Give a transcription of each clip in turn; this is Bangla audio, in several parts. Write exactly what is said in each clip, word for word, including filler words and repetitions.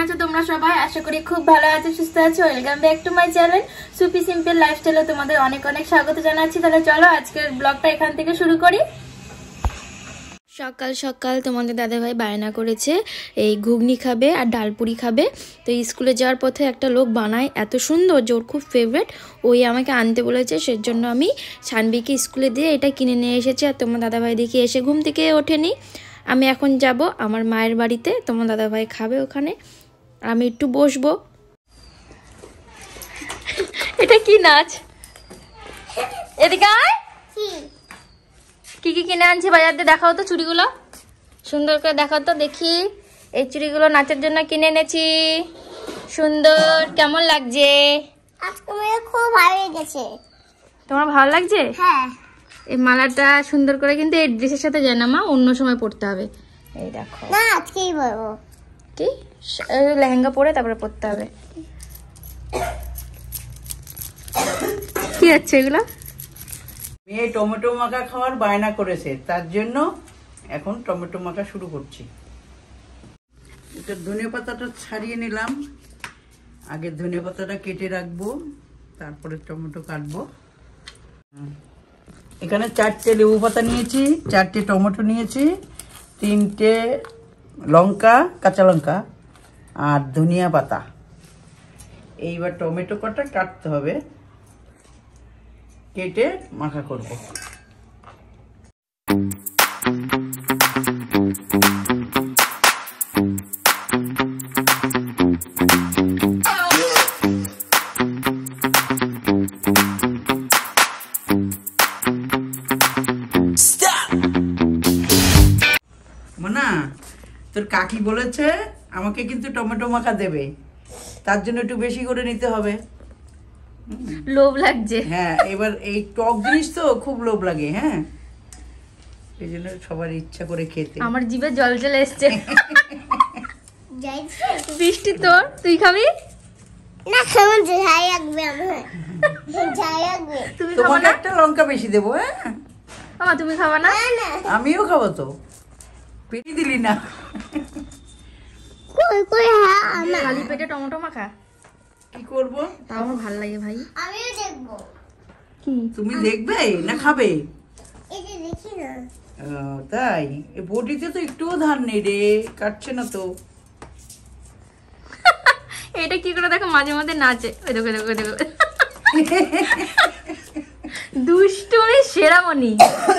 আছো তোমরা সবাই? আশা করি খুব ভালো আছো, সুস্থ আছো। Welcome back to my channel Supi simple লাইফস্টাইলে তোমাদের অনেক অনেক স্বাগত জানাচ্ছি। তাহলে চলো আজকের ব্লগটা এখান থেকে শুরু করি। সকাল সকাল তোমাদের দাদাভাই বায়না করেছে এই ঘুগনি খাবে আর ডালপুরি খাবে। তো স্কুলে যাওয়ার পথে একটা লোক বানায় এত সুন্দর যে ওর খুব ফেভারিট, ওই আমাকে আনতে বলেছে। সেজন্য আমি সানবিকে স্কুলে দিয়ে এটা কিনে নিয়ে এসেছি। আর তোমার দাদাভাই দেখি এসে ঘুম থেকে ওঠেনি। আমি এখন যাব আমার মায়ের বাড়িতে, তোমার দাদাভাই খাবে ওখানে, আমি একটু বসবো। এটা কি নাচ? এদিকে আয়। কি কি কিনে আনছি বাজার দিয়ে দেখাও তো, চুড়িগুলো সুন্দর করে দেখাও তো দেখি। এই চুড়িগুলো নাচের জন্য কিনে এনেছি, সুন্দর। কেমন লাগছে? আজকে আমার খুব ভালো লেগেছে। তোমার ভালো লাগছে? হ্যাঁ। এই মালাটা সুন্দর করে কিন্তু এই ড্রেসের সাথে যায় না মা, অন্য সময় পরতে হবে। এই দেখো, না আজকেই পরবো। কি লেহেঙ্গা পরে তারপরে পরতে হবে। কি হচ্ছে এগুলো? মেয়ে টমেটো মাখা খাওয়ার বায়না করেছে, তার জন্য এখন টমেটো মাখা শুরু করছি। এটা ধনে পাতাটা ছাড়িয়ে নিলাম, আগে ধনে পাতাটা কেটে রাখবো, তারপরে টমেটো কাটবো। এখানে চারটে লেবু পাতা নিয়েছি, চারটে টমেটো নিয়েছি, তিনটে লঙ্কা, কাঁচা লঙ্কা আর ধনিয়া পাতা। এইবার টমেটো কটা কাটতে হবে, কেটে মাখা করব। মোনা, তোর কাকি বলেছে আমাকে কিন্তু টমেটো মাখা দেবে, তার জন্য একটু বেশি করে নিতে হবে। লোভ লাগছে। হ্যাঁ, এবার এই টক জিনিস তো খুব লোভ লাগে। হ্যাঁ, এই জন্য সবার ইচ্ছা করে খেতে। আমার জিভে জল চলে এসছে। যাইছে বৃষ্টি তোর, তুই খাবি না? কেমন যাই লাগবে আমার, যাই লাগবে। তুমি খাবা তোমাকে না? একটা লঙ্কা বেশি দেবো। হ্যাঁ, মামা তুমি খাবা না? না আমিও খাবো তো, পেটি দিলি না। কই কই হ্যাঁ আমার খালি পেটে টমেটো মাখা কি করব? তাও আমার ভালো লাগে ভাই। আমিও দেখবো। কি তুমি দেখবে না খাবে? এই যে দেখি না। আহ, তাই এই বটিতে তো একটুও ধান নেই রে, কাটছে না তো। এটা কি করে দেখো, মাঝে মাঝে নাচে। ওই দেখো দেখো দেখো, দুষ্টুমি সেরামণি।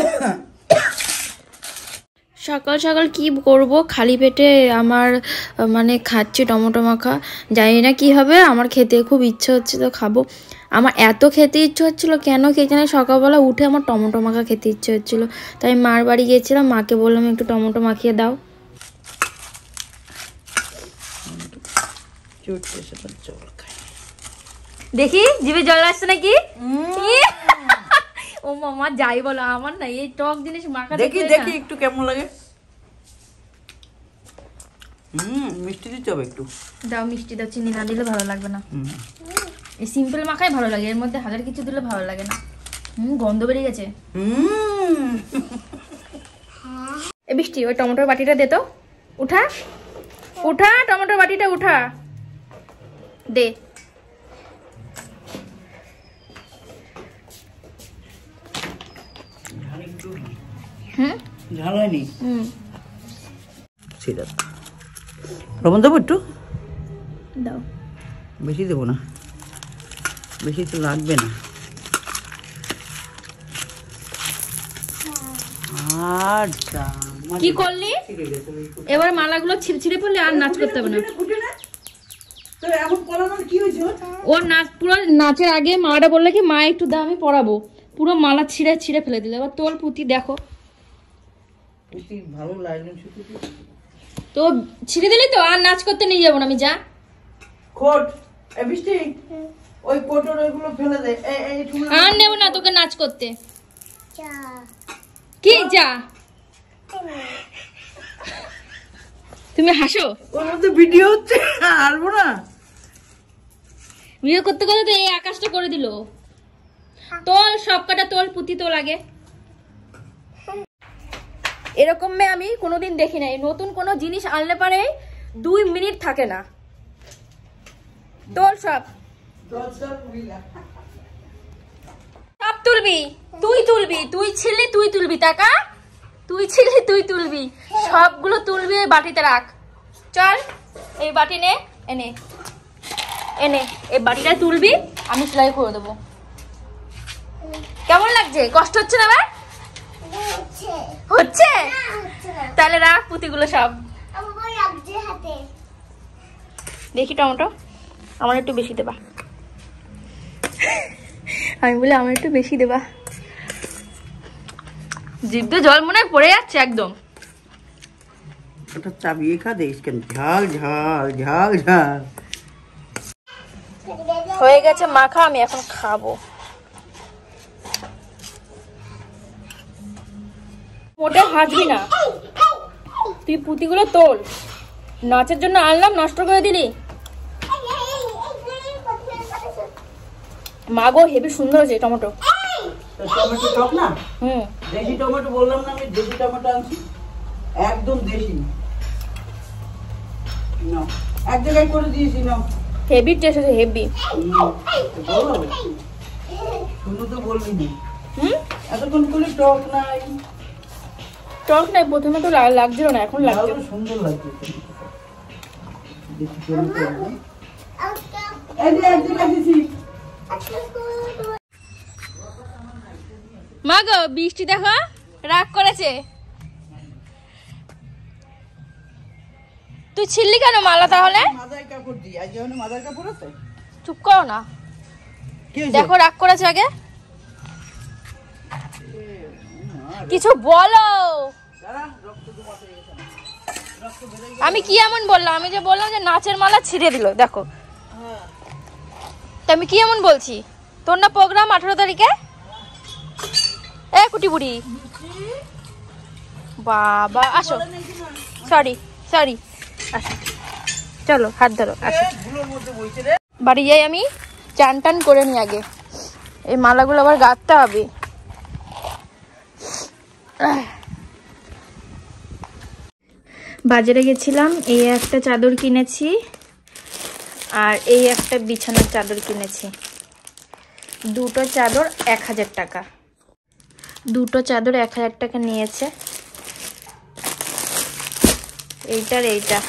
সকাল সকাল কি করব, খালি পেটে আমার মানে খাচ্ছি টমেটো মাখা, জানি না কি হবে। আমার খেতে খুব ইচ্ছে হচ্ছে তো খাবো। আমার এত খেতে ইচ্ছে হচ্ছিলো, কেন কে জানে সকালবেলা উঠে আমার টমেটো মাখা খেতে ইচ্ছে হচ্ছিলো। তাই মার বাড়ি গিয়েছিলাম, মাকে বললাম একটু টমেটো মাখিয়ে দাও। দেখি জিভে জল আসছে নাকি? ও মামা যাই বলো, আমার না এই টক জিনিস মাখা দেখি দেখি একটু কেমন লাগে। হুম, মিষ্টি দিতে হবে একটু। দাও মিষ্টি দাও, চিনি না দিলে ভালো লাগবে না। এই সিম্পল মাখাই ভালো লাগে, এর মধ্যে হাজার কিছু দিলে ভালো লাগে না। হুম, গন্ধ বেরিয়ে গেছে। হুম, এ বৃষ্টি ওই টমেটোর বাটিটা দে তো, উঠা উঠা টমেটোর বাটিটা উঠা দে। হুম ঝাল হয়নি? হুম ঠিক আছে, লবণ দেবো একটু? দাও। বেশি দেবো না, বেশি তো লাগবে না। আচ্ছা, কি করলি এবার? মালাগুলো ছিঁড়ে পড়লে আর নাচ করতে হবে না। ওর নাচ পুরো নাচের আগে মাটা বললে কি মা একটু দাও আমি পড়াবো, পুরো মালা ছিঁড়ে ছিঁড়ে ফেলে দিল। এবার তোর পুঁতি দেখো, ভালো লাগলো তো ছিঁড়ে দিলি তো, আর নাচ করতে নিয়ে যাবো না আমি। যা খোট, এই বৃষ্টি ওই কোটোর ওইগুলো ফেলে দে। আর নেবো না তোকে নাচ করতে। যা কি যা? তুমি হাসো, ওর মধ্যে ভিডিও হচ্ছে, হারবো না। ভিডিও করতে করতে তো এই আকাশটা করে দিল। তোল সব কটা তোল, পুঁতি তোল আগে। এরকম মেয়ে আমি কোনোদিন দেখি নাই। নতুন কোনো জিনিস আনলে পারে দুই মিনিট থাকে না, তোল সব সব তুলবি, তুই তুলবি, তুই ছিলি তুই তুলবি, টাকা তুই ছিলি তুই তুলবি, সবগুলো তুলবি এই বাটিতে রাখ। চল এই বাটি নে, এনে এনে এই বাটিটা তুলবি, আমি সেলাই করে দেবো। কেমন লাগছে? কষ্ট হচ্ছে না? এবার হচ্ছে? তাহলে রাখ পুঁতিগুলো সব। দেখি টমেটো, আমার একটু বেশি দেবা। আমি বলি আমার একটু বেশি দেবা। জিভে জল মনে হয় পড়ে যাচ্ছে একদম। ওটা চাবিয়ে খা, দেখিস কেন ঝাল ঝাল ঝাল ঝাল হয়ে গেছে মাখা, আমি এখন খাবো। মোটে হাঁটবি না তুই, পুঁতিগুলো তোল। নাচের জন্য আনলাম, নষ্ট করে দিলি। মাগো হেবি সুন্দর হয়েছে টমেটো। টমেটো টক না? হুম, দেশি টমেটো বললাম না আমি, দেশি টমেটো আনছি, একদম দেশি। নাও, এক জায়গায় করে দিয়েছি, নাও। হেভি টেস্ট আছে, হেভি। বলো শুধু তো বলবি না। হুম, এতক্ষণ করে টক নাই, টক নাই। প্রথমে তো লাগছিল না, এখন লাগছে। সুন্দর লাগছে। দেশি টমেটো এই যে এক জায়গায় দিছি। মা গো বৃষ্টি দেখো রাগ করেছে। তুই ছিললি কেন মালা তাহলে? মাথায় কাপড় দি, আজ যখন মাথায় কাপড় আছে। চুপ করো না, দেখো রাগ করেছে। আগে কিছু বলো। আমি কি এমন বললাম? আমি যে বললাম যে নাচের মালা ছিঁড়ে দিল, দেখো। তা আমি কি এমন বলছি? তোর না প্রোগ্রাম আঠারো তারিখে? এ কুটি বুড়ি বাবা, আসো। সরি সরি, আসো, চলো হাত ধরো, আসো। বাড়ি যাই, আমি চান টান করে নি আগে। এই মালাগুলো আবার গাঁথতে হবে। বাজারে গেছিলাম, এই একটা চাদর কিনেছি আর এই একটা বিছানার চাদর কিনেছি। দুটো চাদর এক হাজার টাকা, দুটো চাদর এক হাজার টাকা নিয়েছে। এইটার এইটা।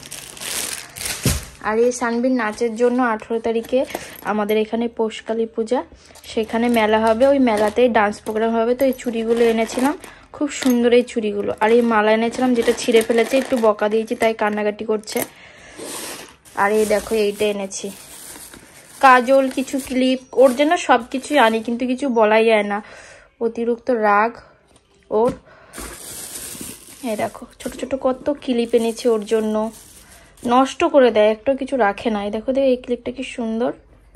আর এই সানবির নাচের জন্য আঠেরো তারিখে আমাদের এখানে পৌষকালী পূজা, সেখানে মেলা হবে, ওই মেলাতেই ডান্স প্রোগ্রাম হবে। তো এই চুড়িগুলো এনেছিলাম, খুব সুন্দর এই চুড়িগুলো। আর এই মালা এনেছিলাম, যেটা ছিঁড়ে ফেলেছে, একটু বকা দিয়েছি তাই কান্নাকাটি করছে। আর এই দেখো এইটা এনেছি, কাজল, কিছু ক্লিপ। ওর জন্য সব কিছুই আনি, কিন্তু কিছু বলাই যায় না, অতিরিক্ত রাগ ওর। এই দেখো ছোট ছোট কত ক্লিপ এনেছি ওর জন্য, নষ্ট করে দেয়, একটা কিছু রাখে না। এই দেখো, দেখো এই ক্লিপটা কি সুন্দর।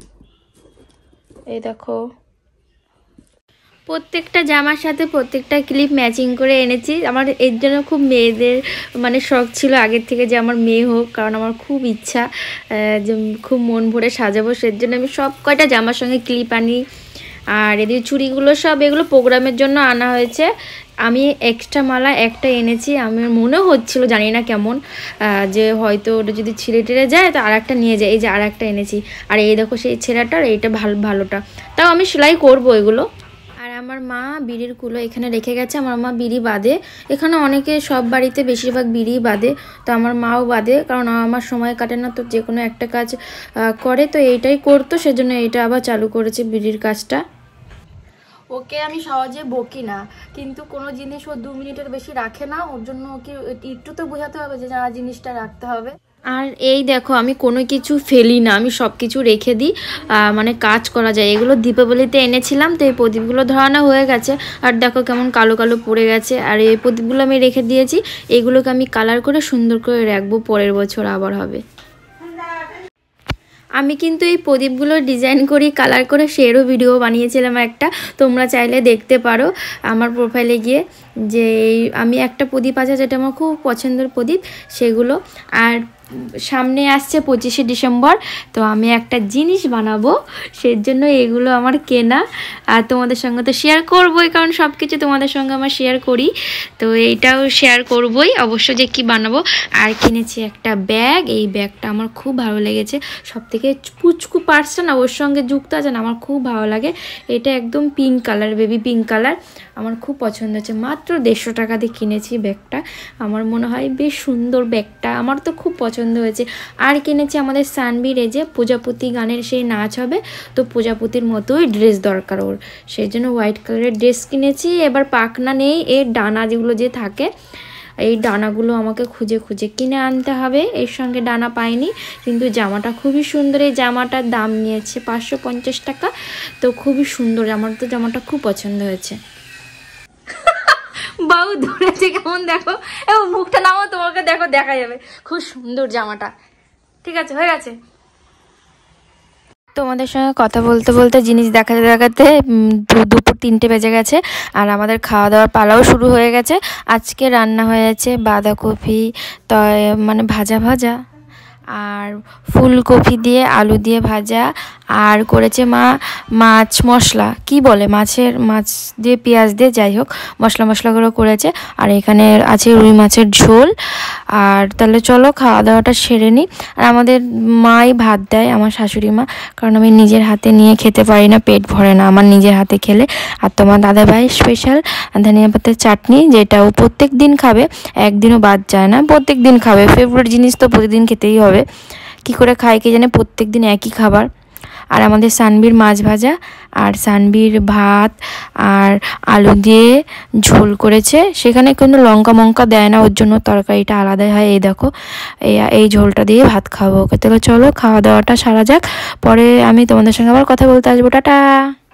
এই দেখো প্রত্যেকটা জামার সাথে প্রত্যেকটা ক্লিপ ম্যাচিং করে এনেছি। আমার এর জন্য খুব মেয়েদের মানে শখ ছিল আগের থেকে যে আমার মেয়ে হোক, কারণ আমার খুব ইচ্ছা যে খুব মন ভরে সাজাবো। সের জন্য আমি সব কয়টা জামার সঙ্গে ক্লিপ আনি। আর এদিকে চুড়িগুলো সব এগুলো প্রোগ্রামের জন্য আনা হয়েছে। আমি এক্সট্রা মালা একটা এনেছি, আমার মনে হচ্ছিল জানি না কেমন, যে হয়তো ওটা যদি ছিঁড়ে টেড়ে যায় তো আর একটা নিয়ে যায়। এই যে আর একটা এনেছি। আর এই দেখো সেই ছেঁড়াটা, আর এইটা ভালো ভালোটা, তাও আমি সেলাই করবো এগুলো। আর আমার মা বিড়ির কুলো এখানে রেখে গেছে। আমার মা বিড়ি বাঁধে, এখানে অনেকে সব বাড়িতে বেশিরভাগ বিড়ি বাঁধে, তো আমার মাও বাঁধে, কারণ আমার সময় কাটে না, তো যে কোনো একটা কাজ করে, তো এইটাই করতো, সেজন্য এইটা আবার চালু করেছে বিড়ির কাজটা। ওকে আমি সহজে বকি না, কিন্তু কোনো জিনিস ও দু মিনিটের বেশি রাখে না, ওর জন্য ওকে একটু তো বোঝাতে হবে যে যা জিনিসটা রাখতে হবে। আর এই দেখো আমি কোনো কিছু ফেলি না, আমি সব কিছু রেখে দিই, মানে কাজ করা যায়। এগুলো দীপাবলিতে এনেছিলাম, তো এই প্রদীপগুলো ধরানো হয়ে গেছে। আর দেখো কেমন কালো কালো পড়ে গেছে। আর এই প্রদীপগুলো আমি রেখে দিয়েছি, এগুলোকে আমি কালার করে সুন্দর করে রাখবো, পরের বছর আবার হবে। আমি কিন্তু এই প্রদীপগুলো ডিজাইন করি, কালার করে শেরও ভিডিও বানিয়েছিলাম একটা, তোমরা চাইলে দেখতে পারো আমার প্রোফাইলে গিয়ে। যে এই আমি একটা প্রদীপ আছে যেটা আমার খুব পছন্দের প্রদীপ, সেগুলো। আর সামনে আসছে পঁচিশে ডিসেম্বর, তো আমি একটা জিনিস বানাবো, সেই জন্য এগুলো আমার কেনা। আর তোমাদের সঙ্গে তো শেয়ার করবোই, কারণ সব কিছু তোমাদের সঙ্গে আমার শেয়ার করি, তো এইটাও শেয়ার করবোই অবশ্য যে কি বানাবো। আর কিনেছি একটা ব্যাগ, এই ব্যাগটা আমার খুব ভালো লেগেছে, সব থেকে পুচকু পার্সটা না ওর সঙ্গে যুক্ত আছে না, আমার খুব ভালো লাগে। এটা একদম pink colour, baby pink colour, আমার খুব পছন্দ হয়েছে। মাত্র দেড়শো টাকা দিয়ে কিনেছি ব্যাগটা, আমার মনে হয় বেশ সুন্দর ব্যাগটা, আমার তো খুব পছন্দ হয়েছে। আর কিনেছি আমাদের সানবীর, এই যে প্রজাপতি গানের সেই নাচ হবে, তো প্রজাপতির মতোই ড্রেস দরকার ওর, সেই জন্য হোয়াইট কালারের ড্রেস কিনেছি। এবার পাখনা নেই, এর ডানা যেগুলো যে থাকে, এই ডানাগুলো আমাকে খুঁজে খুঁজে কিনে আনতে হবে, এর সঙ্গে ডানা পাইনি। কিন্তু জামাটা খুবই সুন্দর, এই জামাটার দাম নিয়েছে পাঁচশো পঞ্চাশ টাকা, তো খুবই সুন্দর, আমার তো জামাটা খুব পছন্দ হয়েছে। বাবু ধরেছে কেমন দেখো, এবং মুখটা নামো, তোমাকে দেখো দেখা যাবে, খুব সুন্দর জামাটা। ঠিক আছে, হয়ে গেছে। তোমাদের সঙ্গে কথা বলতে বলতে জিনিস দেখাতে দেখাতে দুপুর তিনটে বেজে গেছে, আর আমাদের খাওয়া দাওয়ার পালাও শুরু হয়ে গেছে। আজকে রান্না হয়েছে বাঁধাকপি, তো মানে ভাজা ভাজা, আর ফুলকপি দিয়ে আলু দিয়ে ভাজা, আর করেছে মা মাছ মশলা, কি বলে মাছের মাছ দিয়ে পেঁয়াজ দিয়ে, যাই হোক মশলা মশলা করে করেছে। আর এখানে আছে রুই মাছের ঝোল। আর তাহলে চলো খাওয়া দাওয়াটা সেরে নিই। আর আমাদের মাই ভাত দেয়, আমার শাশুড়ি মা, কারণ আমি নিজের হাতে নিয়ে খেতে পারি না, পেট ভরে না আমার নিজের হাতে খেলে। আর তোমার দাদাভাই স্পেশাল ধনিয়া পাতার চাটনি, যেটা ও প্রত্যেক দিন খাবে, একদিনও বাদ যায় না, প্রত্যেক দিন খাবে, ফেভারিট জিনিস তো প্রতিদিন খেতেই হবে। কি করে খায় কে জানে, প্রত্যেক দিন একই খাবার। আর আমাদের সানবীর মাছ ভাজা, আর সানবীর ভাত আর আলু দিয়ে ঝোল করেছে, সেখানে কিন্তু লঙ্কা মঙ্কা দেয় না, ওর জন্য তরকারিটা আলাদাই হয়। এই দেখো এই এই ঝোলটা দিয়ে ভাত খাবো ওকে। তাহলে চলো খাওয়া দাওয়াটা সারা যাক, পরে আমি তোমাদের সঙ্গে আবার কথা বলতে আসবো। টাটা।